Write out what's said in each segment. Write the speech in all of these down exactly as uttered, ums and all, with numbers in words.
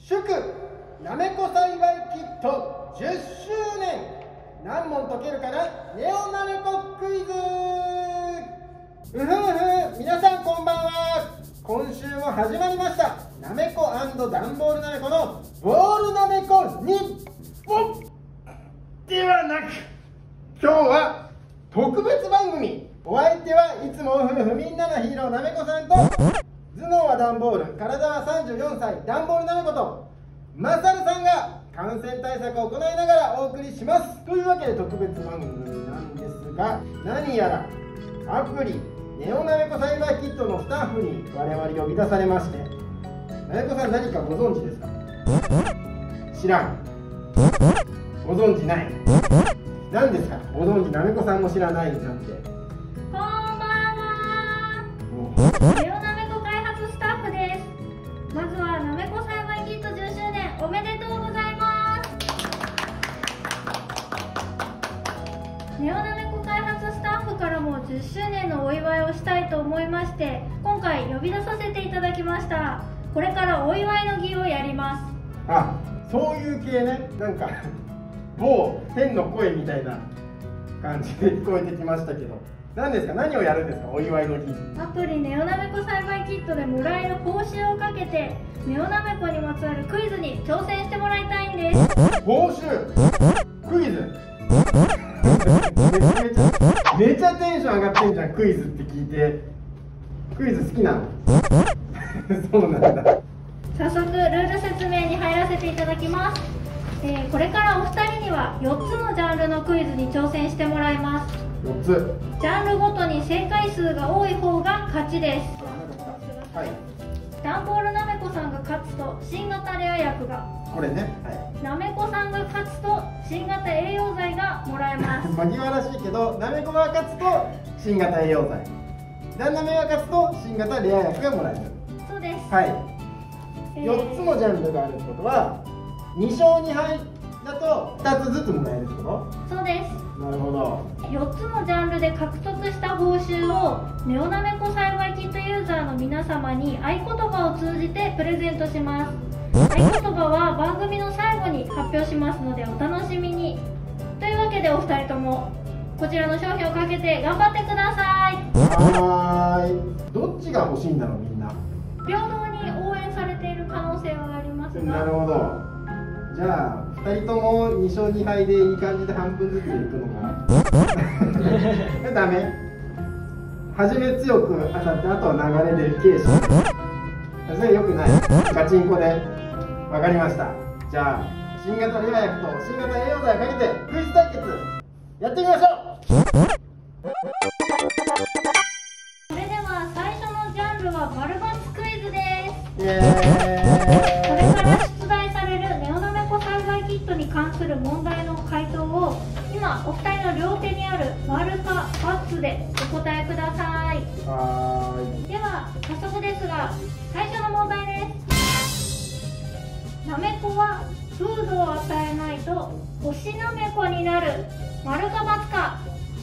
祝なめこ栽培キットじゅっしゅうねん、何問解けるかなネオなめこクイズ。うふうふ、皆さんこんばんは。今週も始まりましたなめこ&段ボールなめこのボールなめこ日本ではなく、今日は特別番組。お相手はいつも夫婦みんなのヒーローなめこさんと、頭脳は段ボール、体はさんじゅうよんさい段ボールなめことマサルさんが感染対策を行いながらお送りします。というわけで特別番組なんですが、何やらアプリネオなめこ栽培キットのスタッフに我々呼び出されまして、なめこさん何かご存知ですか？知らん。ご存知ない。何ですか？ご存知、なめこさんも知らないなんて。 こんばんは。ネオなめこ開発スタッフです。まずはなめこ栽培キットじゅっしゅうねんおめでとうございます。ネオなめこ開発スタッフからもじゅっしゅうねんのお祝いをしたいと思いまして、今回呼び出させていただきました。これからお祝いの儀をやります。 あ、そういう系ね。なんか某天の声みたいな感じで聞こえてきましたけど、何ですか？何をやるんですか？お祝いの儀。 アプリネオなめこ栽培キットでもらえる報酬をかけて、ネオなめこにまつわるクイズに挑戦してもらいたいんです。 報酬クイズめちゃめちゃテンション上がってんじゃん。クイズって聞いて。クイズ好きなの？そうなんだ。 早速ルール説明に入らせていただきます。えー、これからお二人にはよっつのジャンルのクイズに挑戦してもらいます。 よっつ。 ジャンルごとに正解数が多い方が勝ちです。 はい。 ダンボールなめこさんが勝つと新型レア薬が、 これね。はい。 なめこさんが勝つと新型栄養剤がもらえます。 紛らわしいけど、なめこが勝つと新型栄養剤、旦那めが勝つと新型レア薬がもらえる。 そうです。 はい。 えー、 よっつのジャンルがあるってことはにしょうにはいだとふたつずつもらえるってこと？ そうです。 なるほど。 よっつのジャンルで獲得した報酬をネオなめこ栽培キットユーザーの皆様に合言葉を通じてプレゼントします。合言葉は番組の最後に発表しますのでお楽しみに。というわけでお二人ともこちらの商品をかけて頑張ってください。 はーい。どっちが欲しいんだろうみんな。 平等に応援されている可能性はありますが。 なるほど。じゃあふたりともにしょうにはいでいい感じで半分ずついくのかな。ダメ。初め強く当たってあとは流れで形式。それよくない。ガチンコで。わかりました。じゃあ新型レア薬と新型栄養剤をかけてクイズ対決やってみましょう。 それでは最初のジャンルは丸×クイズです。 イエーイ。 これから出題されるネオなめこ栽培キットに関する問題の回答を今お二人の両手にある丸か×でお答えください。 はーい。 では早速ですが最初の問題です。なめこはフードを与えないと干しなめこになる。丸か×か。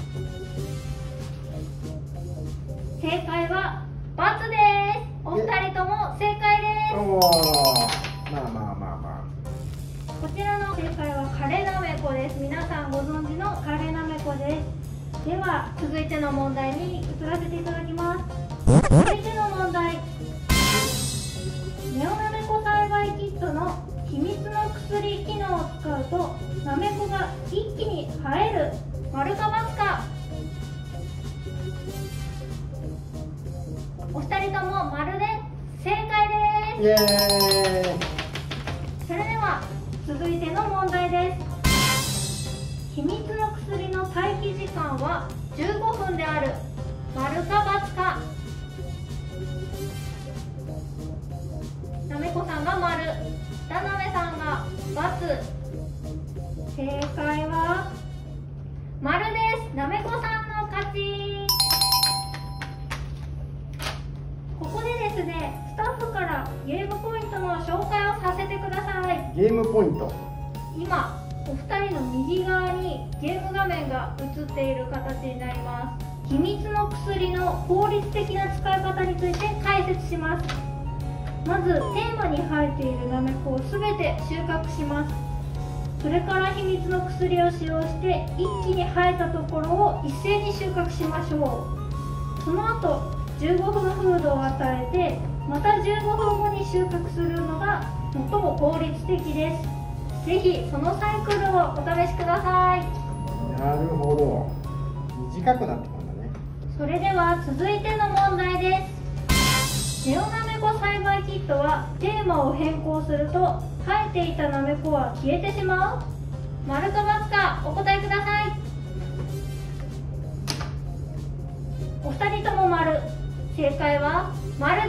正解は×です。お二人とも正解です。 おー、まあまあまあまこちらの正解はカレなめこです。皆さんご存知のカレなめこです。では続いての問題に移らせていただきます。続いての問題。ネオなめこ栽培キットの秘密の薬機能を使うとなめこが一気に生える。丸か×か。お二人とも丸で正解イエです。 ーイ。 それでは続いての問題です。秘密の薬の待機時間はじゅうごふんである。丸か×か。なめこさんが丸、田辺さんが×。正解は丸です。なめこさんの勝ち。ここでですね、スタッフからゲームポイントの紹介をさせてください。 ゲームポイント。 今お二人の右側にゲーム画面が映っている形になります。秘密の薬の効率的な使い方について解説します。 まずテーマに生えているナメコをすべて収穫します。それから秘密の薬を使用して一気に生えたところを一斉に収穫しましょう。その後じゅうごふんフードを与えてまたじゅうごふんごに収穫するのが最も効率的です。ぜひそのサイクルをお試しください。 なるほど、短くなってくるんだね。 それでは続いての問題です。ネオナメコ栽培キットはテーマを変更すると生えていたナメコは消えてしまう？丸か×かお答えください。お二人とも丸。正解は丸です。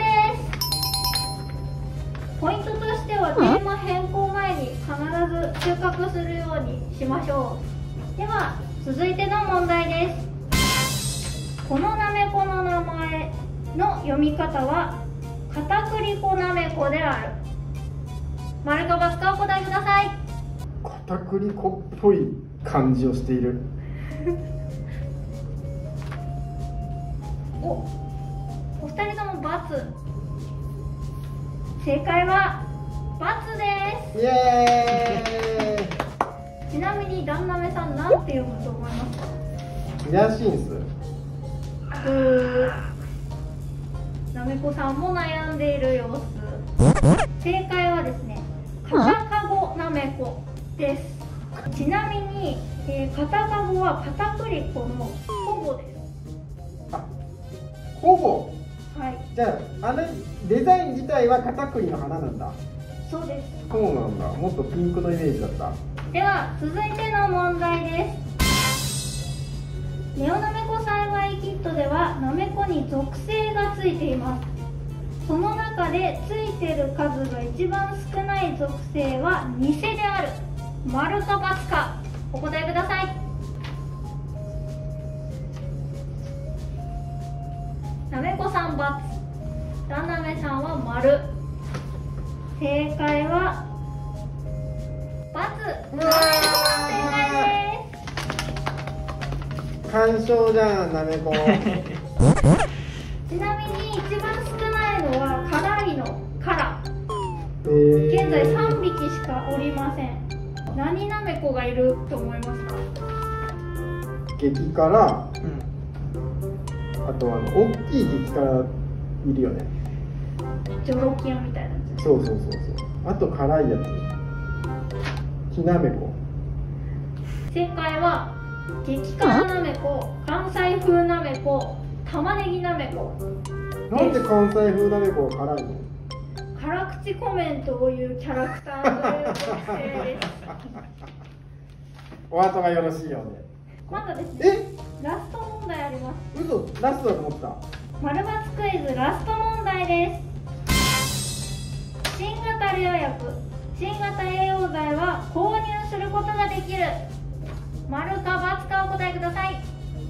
ポイントとしてはテーマ変更前に必ず収穫するようにしましょう。では続いての問題です。このナメコの名前の読み方は片栗粉ナメコである。丸か×かお答えください。 片栗粉っぽい感じをしている。 お、お二人とも×。正解は×です。 イエーイ。 ちなみにダンナメさんなんて読むと思いますか？ ヒヤシンス。 うー、なめこさんも悩んでいる様子。正解はですね、片かごなめこです。ちなみに、えー、片かごは片栗粉の保護です。 あ、ほぼ。 はい。 じゃあ、あのデザイン自体は片栗の花なんだ。 そうです。 そうなんだ。もっとピンクのイメージだった。 では続いての問題です。ネオナメコ栽培キットではナメコに属性がついています。その中でついてる数が一番少ない属性は偽である。丸か×かお答えください。なめこさん×、ダンナメさんは丸。正解は×。正解です。 干渉じゃん、なめこ。 ちなみに一番少ないのは辛いの辛。 えー、 現在さんびきしかおりません。何なめこがいると思いますか？ 激辛、うん、あとあの大きい激辛いるよね。 ジョロキアみたいなやつ。 そうそうそうそう。あと辛いやつ。きなめこ。 正解は激辛なめこ、関西風なめこ、玉ねぎなめこ。 なんで関西風なめこが辛いの？ 辛口コメントを言うキャラクターの属性です。 お後がよろしいようで。 まだですね。 え？ ラスト問題あります。 嘘、ラストだと思った。 丸×クイズラスト問題です。新型療薬、新型栄養剤は購入することができる。丸か×かお答えください。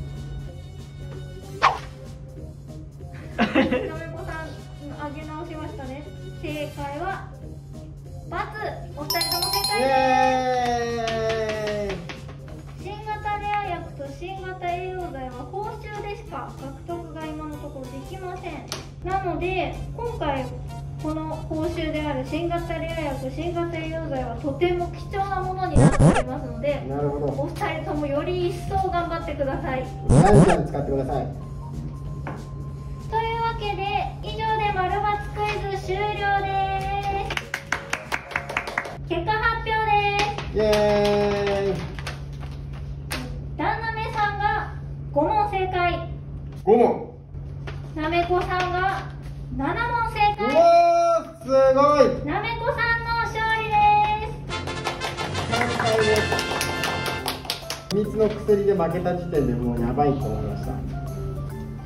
なめこさん、上げ直しましたね。正解は×。お二人とも正解です。 エーイ。 新型レア薬と新型栄養剤は報酬でしか獲得が今のところできません。なので今回この報酬である新型レア薬、新型栄養剤はとても貴重なものになっておりますので、 なるほど。 お二人ともより一層頑張ってください。 じゃんじゃん使ってください。 というわけで以上で丸×クイズ終了です。結果発表です。 イエーイ。 ダンナメさんがごもん正解、 ごもん。 なめこさんがななもん正う解。 わー、すごい。 なめこさんの勝利です。 さんかいです。秘密の薬で負けた時点でもうやばいと思いました。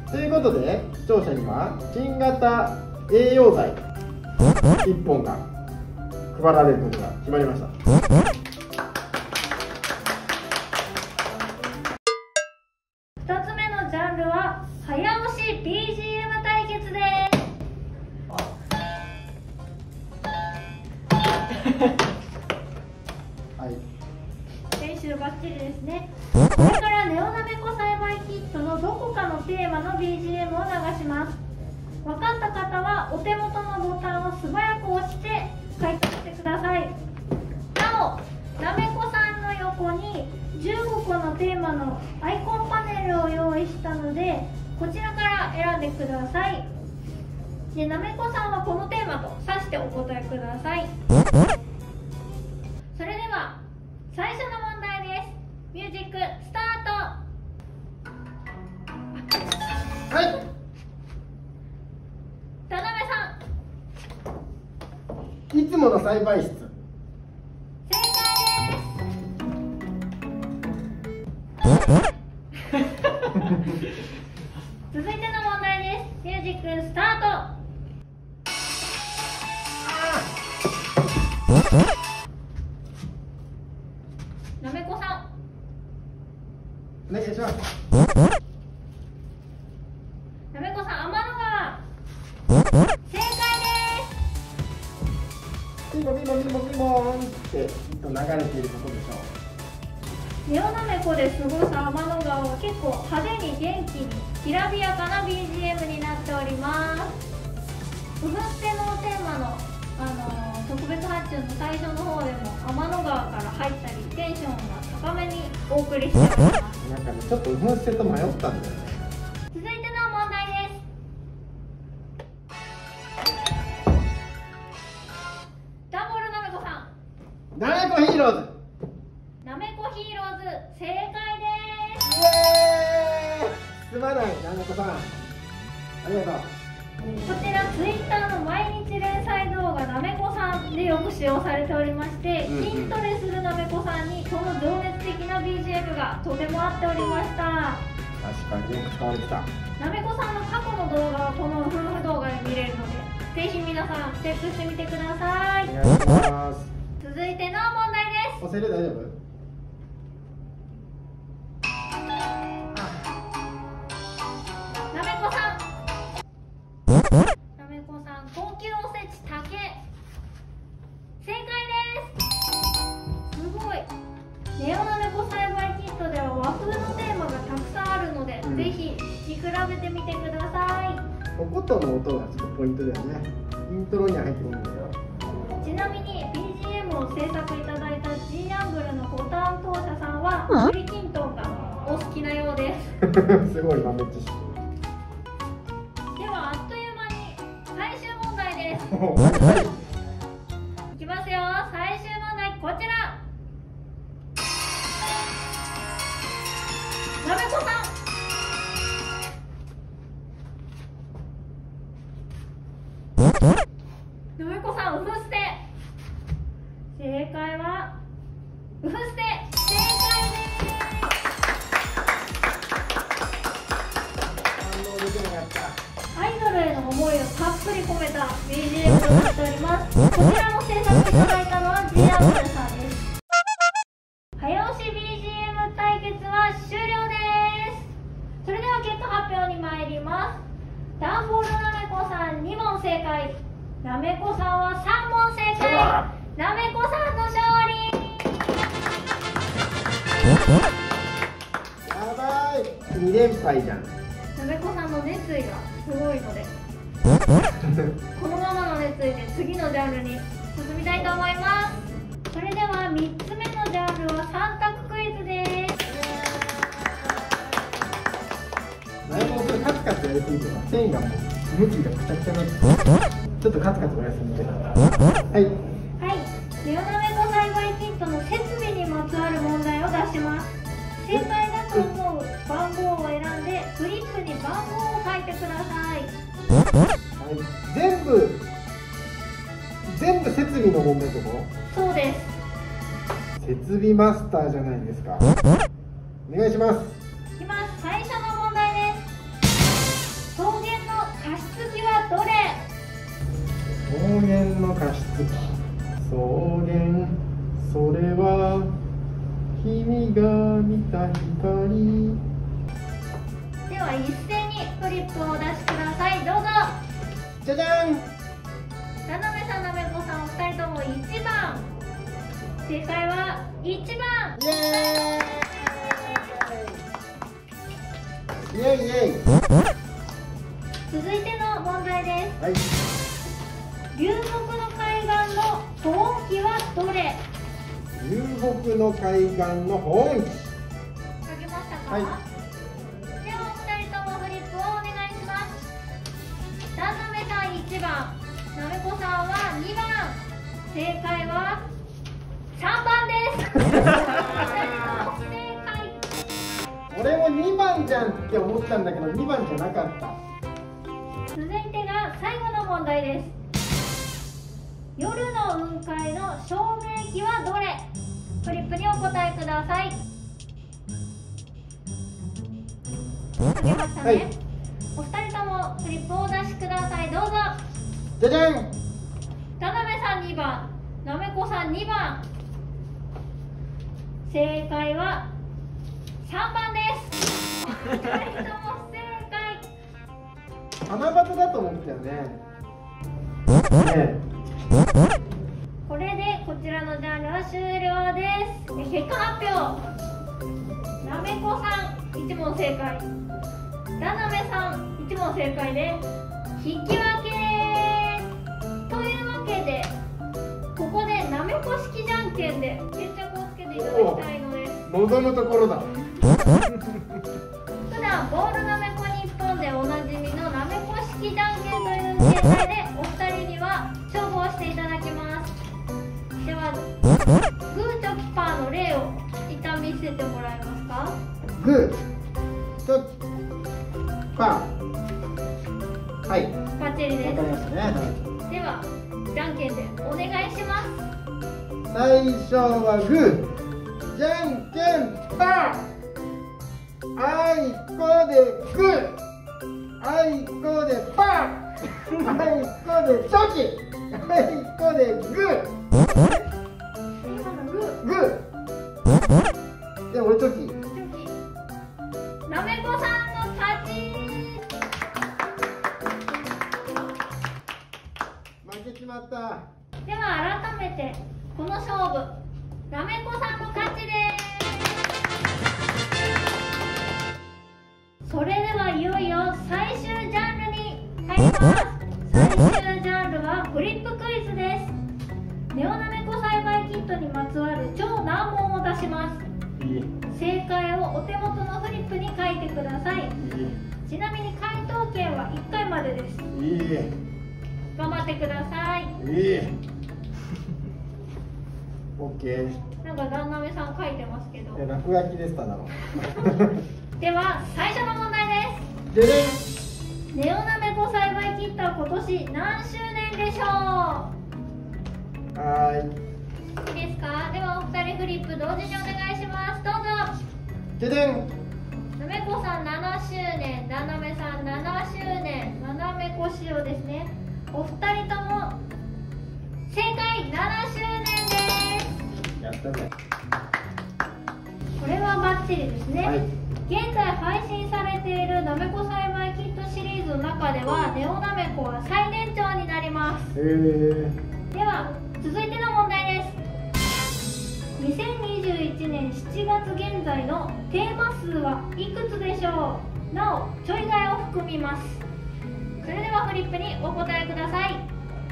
ということで視聴者には新型栄養剤いっぽんが配られることが決まりました。 ふたつめのジャンルは早押し ビージーエム 対決です。 はい、 練習バッチリですね。これからネオナメコ栽培キットのどこかのテーマの ビージーエム を流します。分かった方はお手元ののボタンを素早く押して回答してください。なお、なめこさんの横にじゅうごこのテーマのアイコンパネルを用意したので、こちらから選んでください。で、なめこさんはこのテーマと指してお答えください。それでは最初の問題です。ミュージックスタート。 はい。 田辺さん。 いつもの栽培室。 正解です。続いての問題です。ミュージックスタート。なめこさん。 お願いします。 なめこさん、天の川。正解です。 ピンポンピンポンピンポンピンポンってきっと流れていることでしょネオなめこで過ごす天の川は結構派手に元気にきらびやかな ビージーエム になっております。うふってのテーマの、あのー、特別発注の最初の方でも天の川から入ったりテンションが高めにお送りしております。 なんかね、ちょっとウフンセと迷ったんだよね。 続いての問題です。ダンボールなめこさん。 なめこヒーローズ。 なめこヒーローズ、正解です。 イエーイ。すまない、なめこさん。ありがとう。 こちらツイッターの毎日連載動画なめこさんでよく使用されておりまして、 うんうん、 筋トレするなめこさんにこの情熱的な ビージーエム がとても合っておりました。 確かによく使われてた。 なめこさんの過去の動画はこの夫婦動画で見れるので、ぜひ皆さんチェックしてみてください。 お願いします。 続いての問題です。 押せる？大丈夫？ なめこさん。なめこさん、高級おせち竹。正解です。すごい。ネオなめこ栽培キットでは和風のテーマがたくさんあるので、うん、ぜひ聞き比べてみてください。 おことの音がちょっとポイントだよね。イントロには入ってこないんだよ。 ちなみに ビージーエム を制作いただいた G アングルのボタン当社さんは栗きんとんがお好きなようです。 すごい豆知識。 ではあっという間に最終問題です。いきますよ。最終問題こちら。なめこさん。なめこさん、ウフステ。正解はウフステ。正解です。 反応できなかった。 アイドルへの思いをたっぷり込めた ビージーエム となっております。こちらも制作いただいたのは G アングルさんです。早押し ビージーエム 対決は終了です。それでは結果発表に参ります。ダンボールなめこさんにもん正解、なめこさんはさんもん正解。なめこさんの勝利。 やばい、に連敗じゃん。 なめこさんの熱意がすごいのでこのままの熱意で次のジャンルに進みたいと思います。それではみっつめのジャンルはさん択クイズです。 なめこそれカツカツやりすぎて繊維がもう向きがくちゃくちゃになってちょっとカツカツお休みで。はいはい、ネオなめこ栽培キットの設備にまつわる問題を出します。正解だと思う番号を選んでフリップに番号を書いてください。 はい、全部全部設備の問題ってこと？ そうです。 設備マスターじゃないですか。お願いします。 いきます。最初の問題です。草原の加湿器はどれ？ 草原の加湿器。草原、それは君が見た光。 では一斉にフリップをお出しください。どうぞ。 じゃじゃん。 田辺さん、なめこさん、お二人ともいちばん。正解はいちばん。 イエーイイエイイエイ。 続いての問題です。 はい。 流木の海岸の保温器はどれ？ 流木の海岸の保温器。 書けましたか？ はい。 ではお二人ともフリップをお願いします。旦那めさんいちばん、なめこさんはにばん、正解はさんばんです。ふたりとも不正解。 俺もにばんじゃんって思ったんだけどにばんじゃなかった。 続いてが最後の問題です。夜の雲海の照明器はどれ？フリップにお答えください。書けましたね。はい、お二人ともフリップをお出しください。どうぞ。 じゃじゃん。 田辺さんにばん、なめこさんにばん。正解はさんばんです。ふたりとも不正解。 七夕だと思ったよね。ねえ。 これでこちらのジャンルは終了です。結果発表。なめこさんいち問正解、だなめさんいち問正解で引き分けというわけで、ここでなめこ式じゃんけんで決着をつけていただきたいのです。 望むところだ。 普段ボールなめこ日本でおなじみのなめこ式じゃんけんという形態でお二人には勝負をしていただきます。ではグーチョキパーの例を一旦見せてもらえますか？ グーチョキパー。はい。 バッチリです。 わかりましたね。はい、 ではじゃんけんでお願いします。 最初はグー、じゃんけんパー。あいこでグー、あいこでパー、あいこでチョキ、あいこでグー。 今のグー。 グー。で俺チョキ。 チョキ。なめこさんの勝ち。 負けちまった。 では改めてこの勝負、なめこさんの勝ちです。それではいよいよ最終ジャンルに入ります。最終ジャンルはフリップクイズです。ネオなめこ栽培キットにまつわる超難問を出します。正解をお手元のフリップに書いてください。ちなみに回答権はいっかいまでです。 いい。 頑張ってください。 いい。オッケー。 なんか旦那めさん書いてますけど。 落書きでしただろ。 では最初の問題です。 でね。 ネオなめこ栽培キットは今年何周年でしょう？ はい。 いいですか？ではお二人フリップ同時にお願いします。どうぞ。 ででん。 なめこさんななしゅうねん、だなめさんななしゅうねん、ななめこ仕様ですね。お二人とも正解ななしゅうねんです。 やったね。 これはバッチリですね。 はい、 現在配信されているなめこ栽培キットシリーズの中ではネオなめこは最年長になります。 へー。 では続いての問題です。にせんにじゅういちねんしちがつ現在のテーマ数はいくつでしょう？なおちょい替えを含みます。それではフリップにお答えください。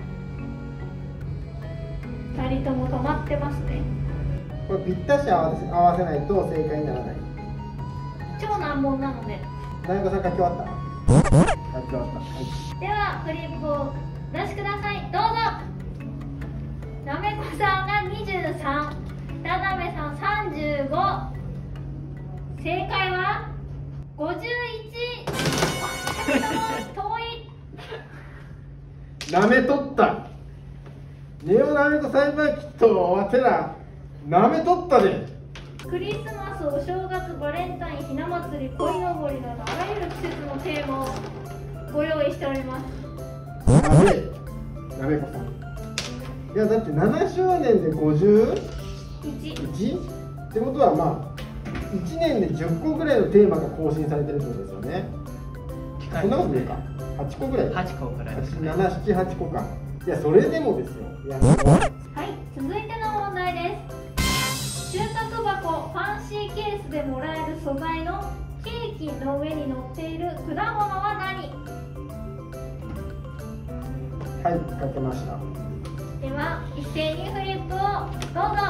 ふたりとも止まってますね。 これぴったし合わせ、合わせないと正解にならない。 超難問なので。 なめこさん書き終わった？書き終わった。はい。 ではフリップを出してください。どうぞ。なめこさんがにじゅうさん、だなめさんさんじゅうご。正解はごじゅういち。ふたりとも遠い。 なめとった。ネオなめこ栽培キットをわてらなめとったで。 クリスマス、お正月、バレンタイン、ひな祭り、鯉のぼりなどあらゆる季節のテーマをご用意しております。 なめなめこさん。いやだってななしゅうねんでごじゅういち ってことはまあいちねんでじゅっこぐらいのテーマが更新されてるってことですよね。そんなことないか。はちこぐらい。 はちこぐらいですね。 なな、なな、はちこか。いやそれでもですよ。いやはい、続いての問題です。収穫箱、ファンシーケースでもらえる素材のケーキの上に乗っている果物は何？ はい、書けました。 では一斉にフリップをどうぞ。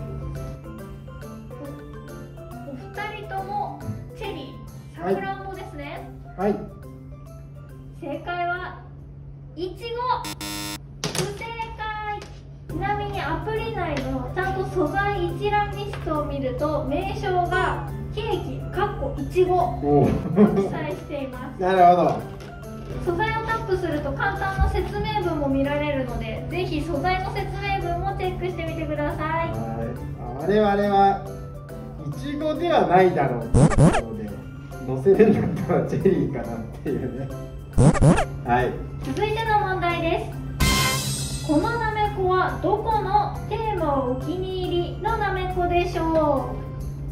お、お二人ともチェリー、さくらんぼですね。 はい、 正解はいちご。不正解。ちなみにアプリ内のちゃんと素材一覧リストを見ると名称がケーキかっこいちごと記載しています。 なるほど。 素材をタップすると簡単な説明文も見られるので、ぜひ素材の説明文もチェックしてみてください。 はい、我々はいちごではないだろうということで、載せるんだったらチェリーかなっていうね。はい、 続いての問題です。このなめこはどこのテーマをお気に入りのなめこでしょう。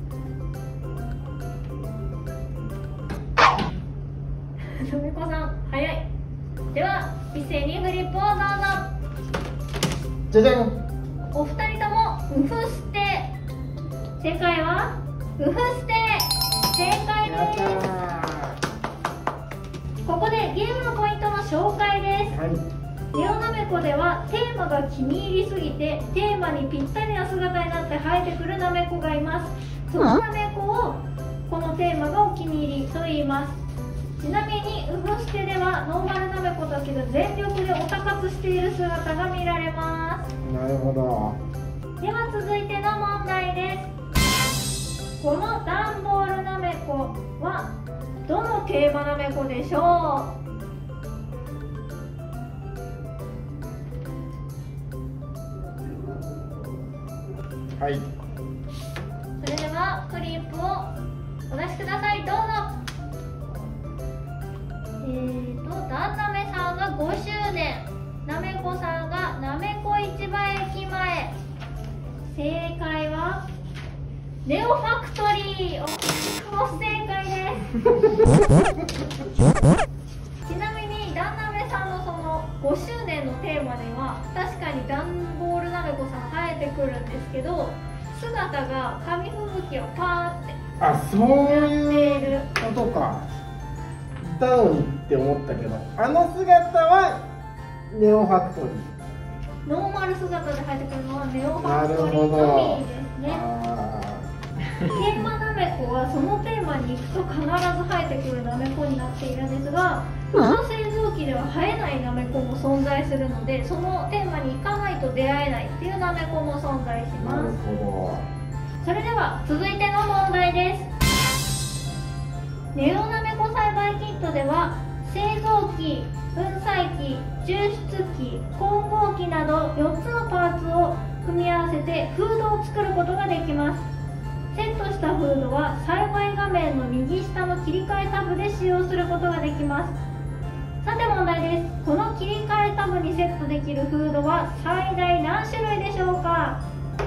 なめこさん早い。では一斉にフリップをどうぞ。 じゃじゃん。 お二人ともウフステ。正解はウフステ。正解です。ここでゲームのポイントの紹介です。 はい、 ネオなめこではテーマが気に入りすぎてテーマにぴったりな姿になって生えてくるなめこがいます。そのなめこをこのテーマがお気に入りと言います。ちなみにウフステではノーマルなめこたちが全力でオタ活している姿が見られます。 なるほど。 では続いての問題です。このダンボールなめこはどのテーマなめこでしょう。 はい、 それではフリップをお出しください。どうぞ。えーとダンナメさんがごしゅうねん、なめこさんがなめこ市場駅前。正解はネオファクトリー。お不正解です。ちなみにダンナメさんのそのごしゅうねんのテーマでは確かにダンボールなめこさん生えてくるんですけど、姿が紙吹雪をパーってあ、そういうことか。いたのにって思ったけど、あの姿はネオファクトリー。 ノーマル姿で生えてくるのはネオファクトリーのみですね。テーマなめこはそのテーマに行くと必ず生えてくるなめこになっているんですが、普通製造機では生えないなめこも存在するので、そのテーマに行かないと出会えないっていうなめこも存在します。 なるほそれでは続いての問題です。ネオなめこ栽培キットでは製造機、粉砕機、抽出機、混合機などよっつのパーツを組み合わせてフードを作ることができます。セットしたフードは栽培画面の右下の切り替えタブで使用することができます。さて問題です。この切り替えタブにセットできるフードは最大何種類でしょうか。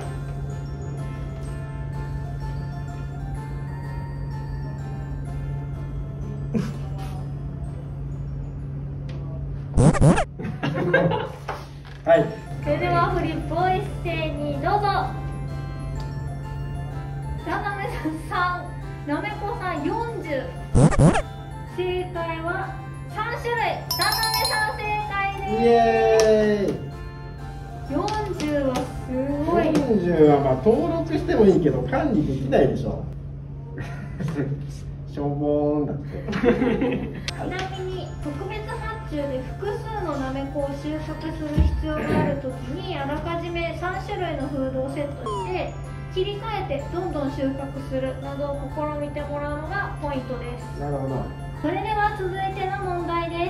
はい、 それではフリップを一斉にどうぞ。ダナメさん、なめこさんよんじゅう。正解はさんしゅるい。ダナメさん正解イでエーす。よんじゅうはすごい。 イ。よんじゅうはまあ登録してもいいけど管理できないでしょ。しょぼーんだって。 ちなみに特別発注で複数のなめこを収穫する必要があるときに、あらかじめさんしゅるいのフードをセットして切り替えてどんどん収穫するなどを試みてもらうのがポイントです。 なるほど。 それでは続いての問題です。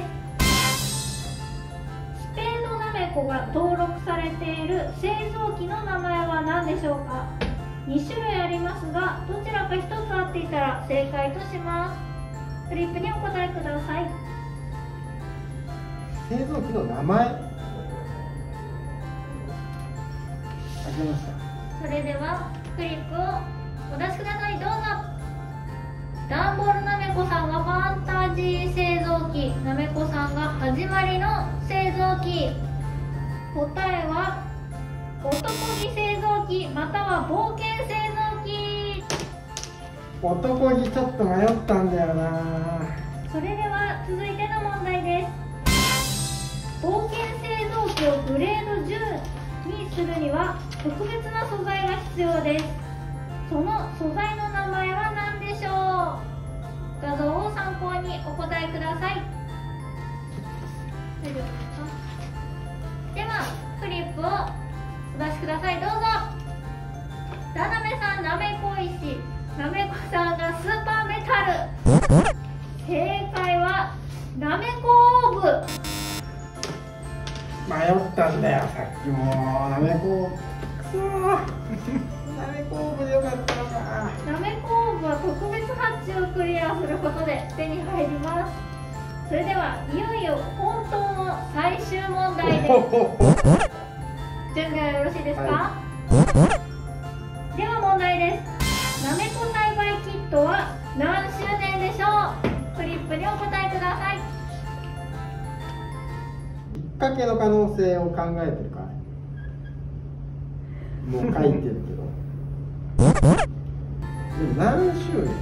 スペードなめこが登録されている製造機の名前は何でしょうか。にしゅるいありますが、どちらかひとつ合っていたら正解とします。フリップにお答えください。 製造機の名前。ありました。 それではフリップをお出しください。どうぞ。ダンボールなめこさんがファンタジー製造機、なめこさんが始まりの製造機。答えは男気製造機または冒険製造機。 男気ちょっと迷ったんだよな。 それでは続いての問題です。冒険製器をグレードじゅうにするには特別な素材が必要です。その素材の名前は何でしょう？画像を参考にお答えください。大丈夫ですか？ではフリップをお出しください。どうぞ。田辺さん、なめこ石、なめこさんがスーパーメタル。正解はなめこオーブ。 迷ったんだよ、さっきも。なめこくそーなめこオーブでよかったのか。 なめこオーブは特別発注をクリアすることで手に入ります。それではいよいよ本当の最終問題です。準備はよろしいですか？はい、では問題です。なめこ栽培キットは何周年でしょう？フリップにお答えください。 きっかけの可能性を考えてるかい？もう書いてるけどでも何周年？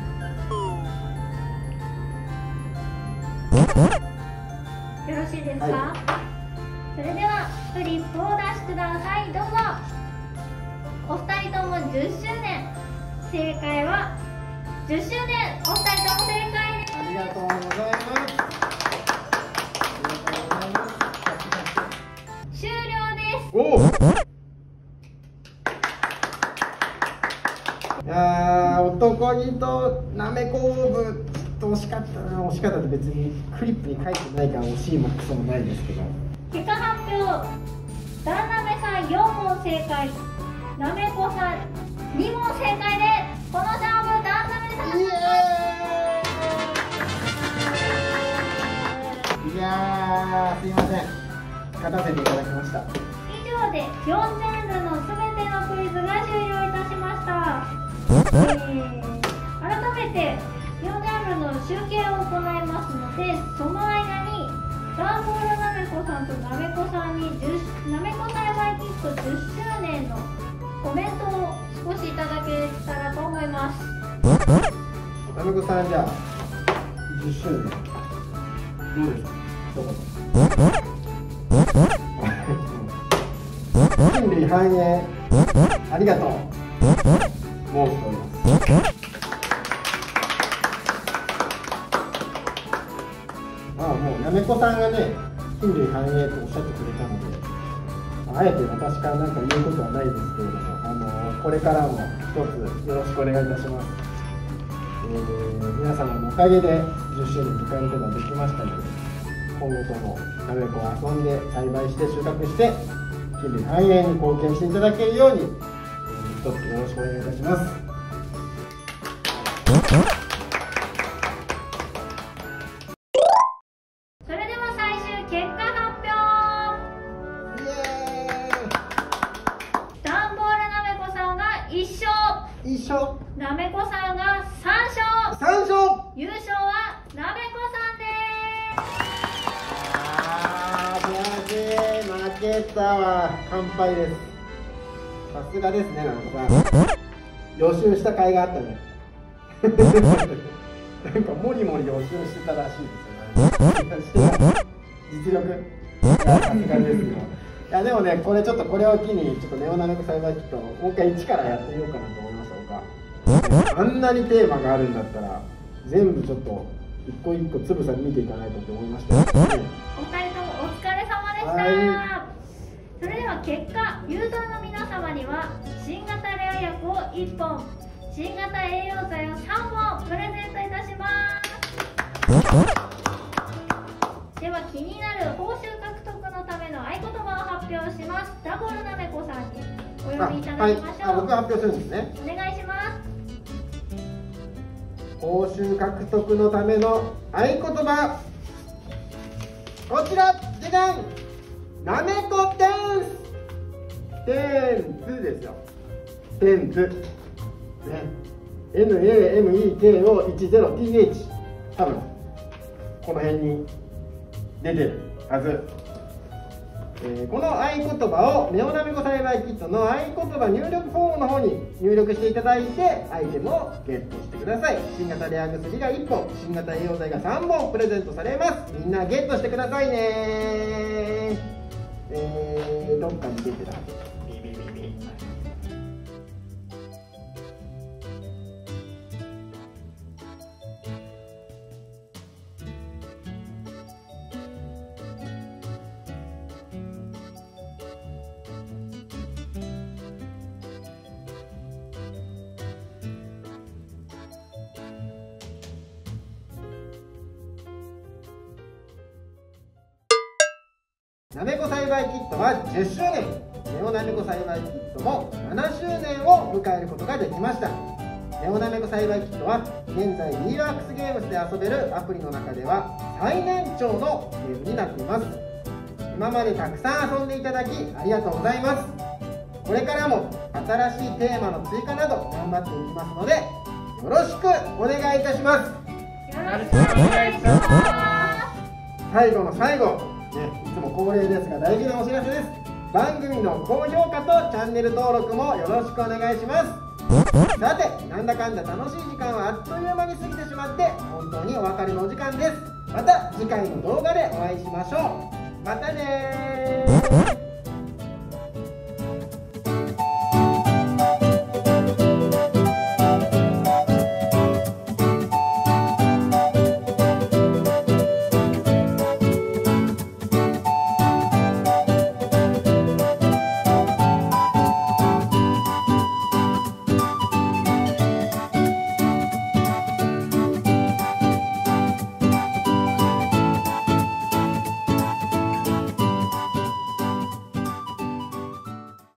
よろしいですか？はい、それではフリップをお出しください。どうぞ。お二人ともじゅっしゅうねん。正解はじゅっしゅうねん。お二人とも正解です。 ありがとうございます。 終了です。 おいやー、男気となめこオーブと惜しかったな。惜しかったって別にフリップに書いてないから惜しいもクソもないですけど。 結果発表。ダンナメさんよんもん正解、なめこさんにもん正解でこの勝負ダンナメさん。イエーイ。 いやー、すいません、勝たせていただきました。 以上でよんジャンルのすべてのクイズが終了いたしました。えー、改めてよんジャンルの集計を行いますので、その間にダンボールなめこさんとなめこさんになめこ栽培キットじゅっしゅうねんのコメントを少しいただけたらと思います。 なめこさん、じゃあじゅっしゅうねんどうですか？一言人類繁栄ありがとう申しております。ああ、もうなめこさんがね、人類繁栄とおっしゃってくれたので、あえて私から何か言うことはないですけれども、あのこれからも一つよろしくお願いいたします。えー、皆様のおかげでじゅっしゅうねん迎えることができましたので、今後ともなめこを遊んで栽培して収穫して人類繁栄に貢献していただけるように、えー、一つよろしくお願いいたします。 それでは最終結果発表。 イエーイ。 ダンボールなめこさんがいっしょう、 一緒。 なめこさんがさんしょう。 三勝。 優勝はなめこさんです。 あー、悔しい、負けたわ。乾杯です。さすがですね、なめこさん。予習した甲斐があったね。なんかもりもり予習してたらしいですよね。実力。いや、さすがですよ。いや、でもね、これちょっとこれを機にちょっとネオなめこ栽培キットをもう一回一からやってみようかなと思いました。僕はあんなにテーマがあるんだったら全部ちょっと一個一個つぶさに見ていかないとと思いましたよ、ね。 お二人ともお疲れ様でした。 はい、 それでは結果、ユーザーの皆様には新型レア薬をいっぽん、新型栄養剤をさんぼんプレゼントいたします。では気になる報酬獲得のための合言葉を発表します。ダボルなめこさんにお読みいただきましょう。 はい、僕が発表するんですね。 お願いします。 報酬獲得のための合言葉、こちら、じゃじゃん、なめこテンステンツですよ。テンツね、エヌエーエムイーケーオーいちゼロティーエイチ、 多分この辺に出てるはず。えー、この合言葉をネオなめこ栽培キットの合言葉入力フォームの方に入力していただいてアイテムをゲットしてください。新型レア薬がいっぽん、新型栄養剤がさんぼんプレゼントされます。みんなゲットしてくださいね。 えー、どっかに出てた。ビビビビ。なめこ栽培キットはじゅっしゅうねん、ネオなめこ栽培キットもななしゅうねんを迎えることができました。ネオなめこ栽培キットは現在 ビーワークスゲームスで遊べるアプリの中では最年長のゲームになっています。今までたくさん遊んでいただきありがとうございます。これからも新しいテーマの追加など頑張っていきますので、よろしくお願いいたします。 よろしくお願いします。 最後の最後ね、いつも恒例ですが大事なお知らせです。番組の高評価とチャンネル登録もよろしくお願いします。さて、なんだかんだ楽しい時間はあっという間に過ぎてしまって本当にお別れのお時間です。また次回の動画でお会いしましょう。またねー。